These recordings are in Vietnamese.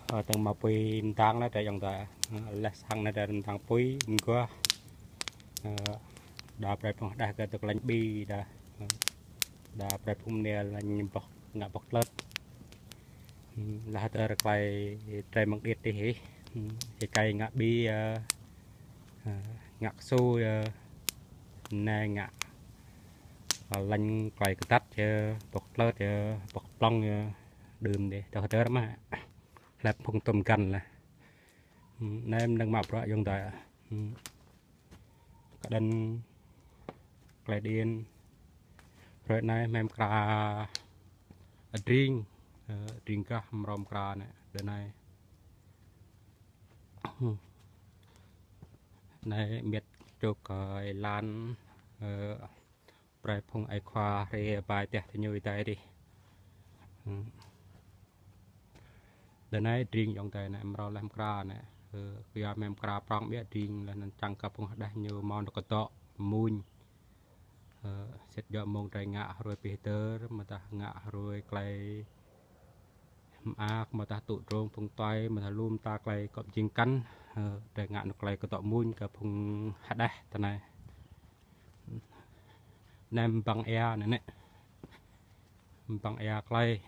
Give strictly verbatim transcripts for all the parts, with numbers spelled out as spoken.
từng mà pui tăng nó tại dòng ta là sang nó tại thằng pui có đạp phải phong đạp cái tục lạnh bi đạp đạp phải phong nè là nhìn bọc ngã bọc lợt là từ cái trái măng điệt thì hết cái cây ngã bi ngã xu nè ngã lạnh cái cái tắt chứ bọc lợt chứ bọc plong đường để cho tới đó mà là phong tôm canh là nay em đang mập rồi dùng tại cái đinh cái điên rồi nay em cà riêng riêng cả mầm cà này đời này này miệt chụp cái lan bài phong ai khoa thì bài tiệt thì nhiều tay đi đời này riêng dùng tại này em làm cà này bây giờ em cà prong biết riêng là chẳng cặp phong đây nhiều món được to mùi sẽ do mong trái ngã rồi Peter mà ta ngã rồi clay ác mà ta tụ trôn phong toai mà ta luôn ta clay cọp chiên cắn trái ngã nó clay có tọ muôn cả phong hạt đây thế này nem bằng e này nè bằng e clay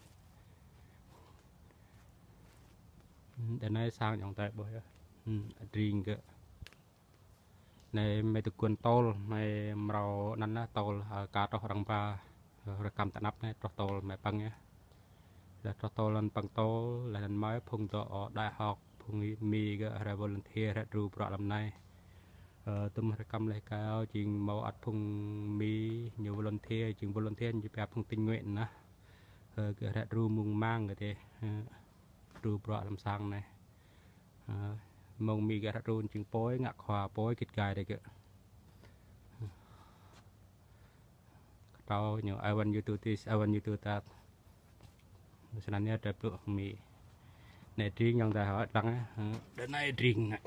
để này sang dòng tay bơi riêng cơ này mấy tụi quân tol mấy màu nắn á tol cá trâu răng ba rồi cầm tạ nắp này trâu tol mấy băng nhé là trâu tol lên băng tol là lần mới phun to đại học phun mi cái là volunteer ra ru bọ làm này tụi mình cầm lại cao chuyện màu ắt phun mi nhiều volunteer chuyện volunteer như bé phun tình nguyện nữa cái ra ru mùng mang cái thế ru bọ làm sang này mong mi cái run chừng bối ngạc hòa bối kịch gai đây kìa tao nhiều I want you to this I want you to that cho nên nhớ đẹp được mi này riêng nhân ta hỏi đăng á đến nay riêng này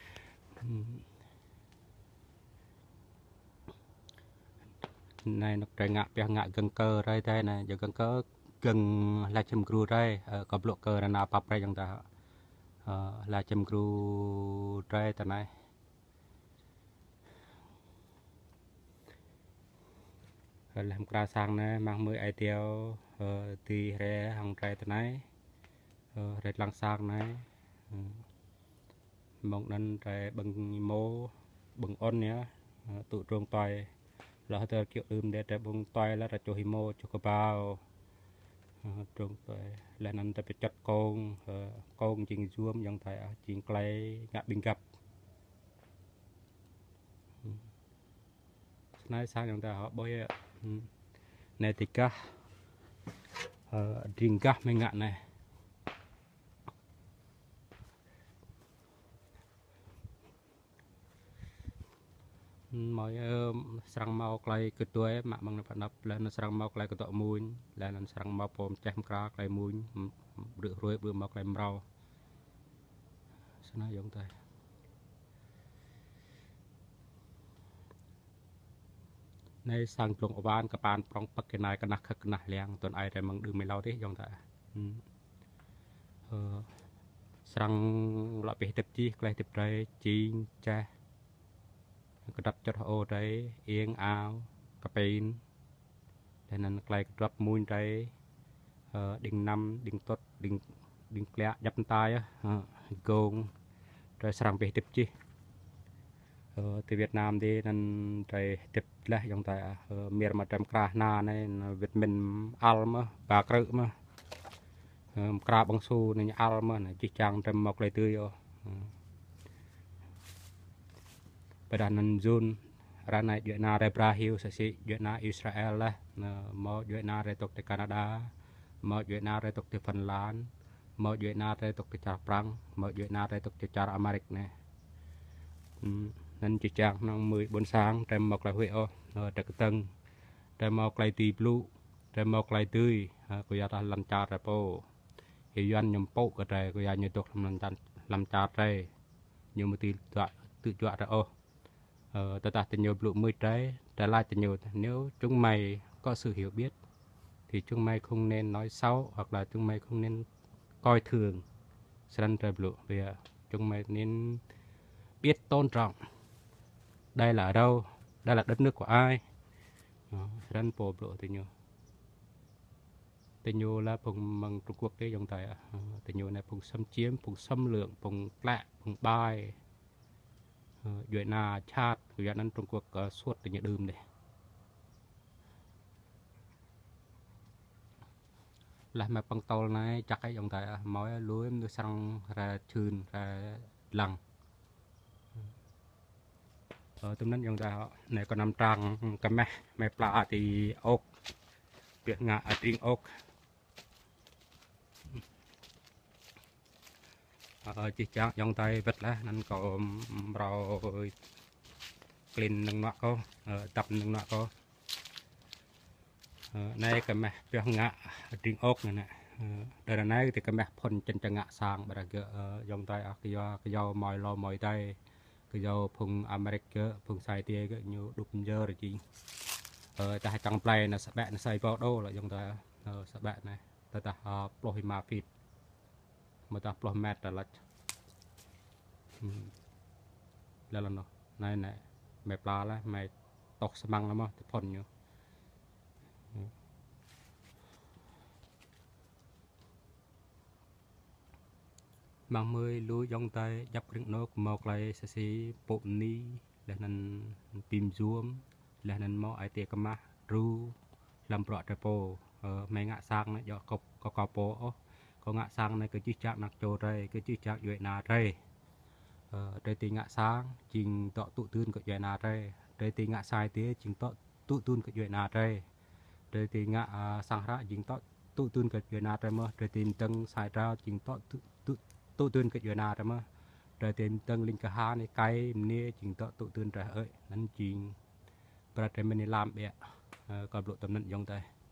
này nó trời ngạ bè ngạ gần cơ đây đây này giờ gần cơ gần là chấm cừu đây có block cơ là nào pap đây nhân ta là chấm cừu đây tại này làm cà sang này mang mười ai tiêu thì rẻ hàng trái tại này rẻ lăng sang này mong nên trái bằng mô bằng ôn nhé tụ trường toài là hơi kiểu ưm để trái bằng toài là cho hi mô cho các bao trường toài là nên ta phải chặt con con chỉnh zoom dòng thải chỉnh clay ngã bình gặp nay sang dòng ta họ bôi này thì cả riêng cả mấy ngạn này mọi sang màu clay cứ tuổi mà bằng nó đập lên nó sang màu clay cứ tọt mùi là nó sang màu pom chém cá clay mùi rửa rồi rửa màu clay màu nó giống tay này sang trồng ban các bạn trong bắc cái này cái nặc cái nặc liang tuần ai để mang đưa mấy lâu đấy giống tay sang loại bị tập chi clay tập trái chi cha cái đập cho ô đấy yên áo cà pin để nên clay đập mùi trái đinh năm đinh tốt đinh đinh lẹ dập tay á gồm trái sang bị tập chi từ Việt Nam đi nên trái tập lại trong tại miền mà trầm cà na này Việt mình al mà bà cự mà cà bông su này al mà này chỉ trang trầm mọc lại tươi rồi bây giờ nên zone ra này Việt Nam ra Brazil sẽ sĩ Việt Nam Israel là một Việt Nam ra tục từ Canada một Việt Nam ra tục từ Phần Lan một Việt Nam ra tục từ Chả Prang một Việt Nam ra tục từ Chả Americ này nên chỉ trang nó mười bốn sáng trầm mọc lại huệ ô trật tầng trầm mọc lại tì blue trầm mọc lại tươi của gia đình làm chả ra po thì doanh nhầm po cái này của gia như tục làm chả làm chả đây nhưng mà tì tự tự chọn ra ô ta ta tình nhiều blue mười trái trả lại tình nhiều nếu chúng mày có sự hiểu biết thì chúng mày không nên nói xấu hoặc là chúng mày không nên coi thường sẵn trời bự vì chúng mày nên biết tôn trọng đây là ở đâu, đây là đất nước của ai. Sẵn bồ bự thì nhiều tình yêu là vùng bằng Trung Quốc đấy dòng tại tình yêu này vùng xâm chiếm vùng xâm lược vùng lạ vùng bài dưới là chát dướiนั้นTrung Quốc suốt tình yêu đơm này là mà bằng tàu này chắc cái dòng tại mỗi lúa em sang ra chưn ra lằng ở tụi nó dòng tại này còn nằm trăng cái mẹ mẹ pla thì ốc việc ngã ở trên ốc ở chỉ chắc dòng tay vật lá nên có rồi clean nâng nọ có tập nâng nọ có nay cái mẹ việc ngã trên ốc này nè đây là nay thì cái mẹ phun chân chân ngã sang bà cái dòng tay cái do cái do mồi lo mồi tay cái do phun America phun sai tia cái nhiều đục giờ rồi chị ở tại trong play là sập bạn xây vào đâu là dòng tay sập bạn này ta ta ploi ma fit mà ta ploi mát là là lần đó này này mẹ pla lá mẹ tóc sầm măng lắm á phun nhiều mang mươi lúa dòng tay dập rừng nốt một lại sẽ xí bộ ní là nên pin zoom là nên mò ai tiệc mà ru làm rõ trái po mẹ ngã sang này do cọc có cọc po có ngã sang này cái chiếc chạc nặc trồ đây cái chiếc chạc duệ nà đây đây thì ngã sang trình tọ tụ tương của duệ nà đây đây thì ngã sai tía trình tọ tụ tương của duệ nà đây đây thì ngã sang ra trình tọ tụ tương của duệ nà đây mà đây thì tăng sai ra trình tọ tụ tụ tương của duệ nà đây mà đây thì tăng linh cả hai này cái này trình tọ tụ tương trời ơi nên trình và mình làm bẹ còn lộ tầm nhận dòng tay